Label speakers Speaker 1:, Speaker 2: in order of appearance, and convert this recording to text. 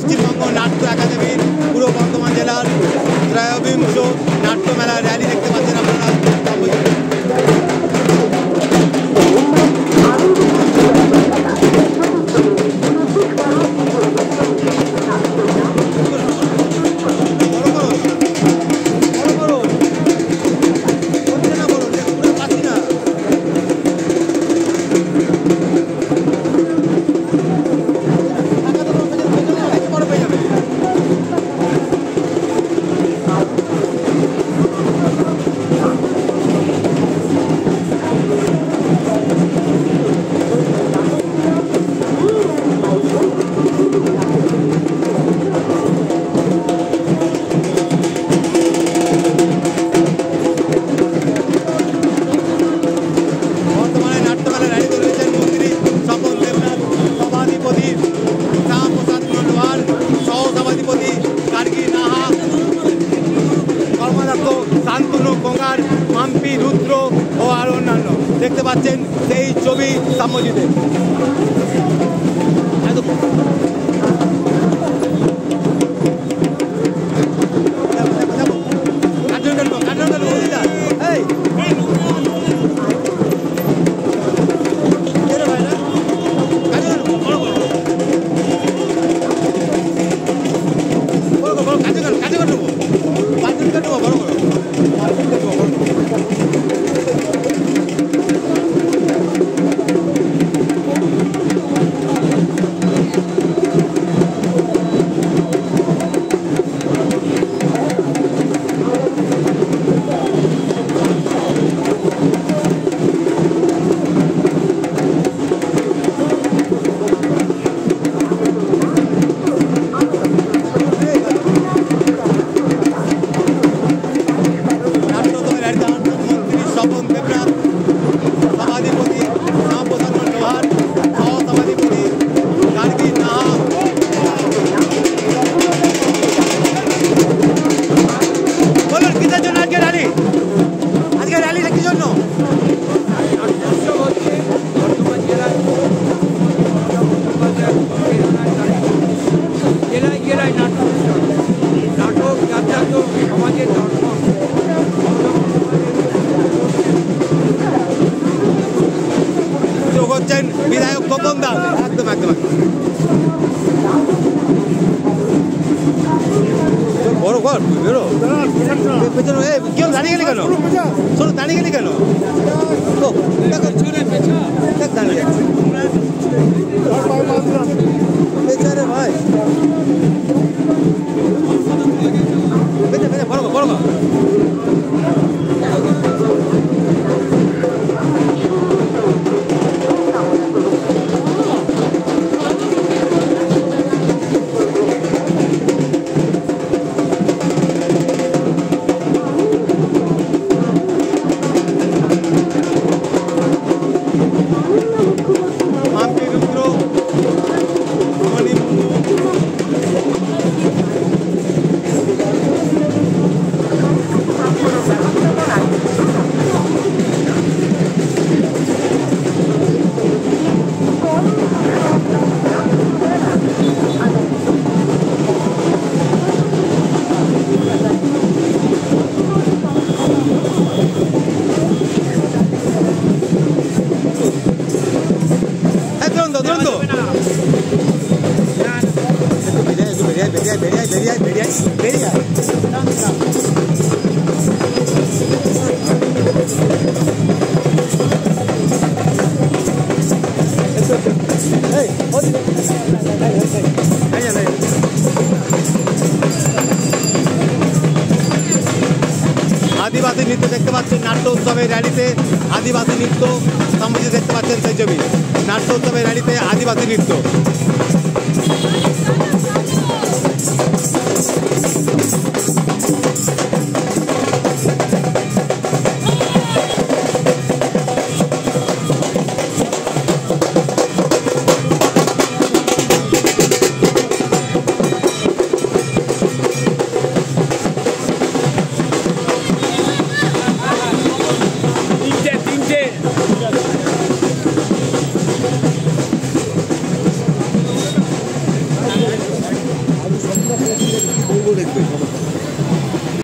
Speaker 1: পশ্চিমবঙ্গ নাট্য একাডেমির পূর্ব বর্ধমান জেলার 53 নাট্য মেলা র্যালি দেখতে পাচ্ছেন আপনারা। দেখতে পাচ্ছেন সেই ছবি সাম্যজিতের। বিধায়ক খোকন দাস একদম একদম বড় ঘর বেরো পেছনে কেউ দাঁড়িয়ে গেলি কেন? শোনো দাঁড়িয়ে গেলি কেন? পেছনে ভাই বড় বড় আদিবাসী নৃত্য দেখতে পাচ্ছেন নাট্য উৎসবের র্যালিতে আদিবাসী নৃত্য সাম্যজিৎ দেখতে পাচ্ছেন সেই ছবি নাট্য উৎসবের র্যালিতে আদিবাসী নৃত্য।
Speaker 2: দেখবে।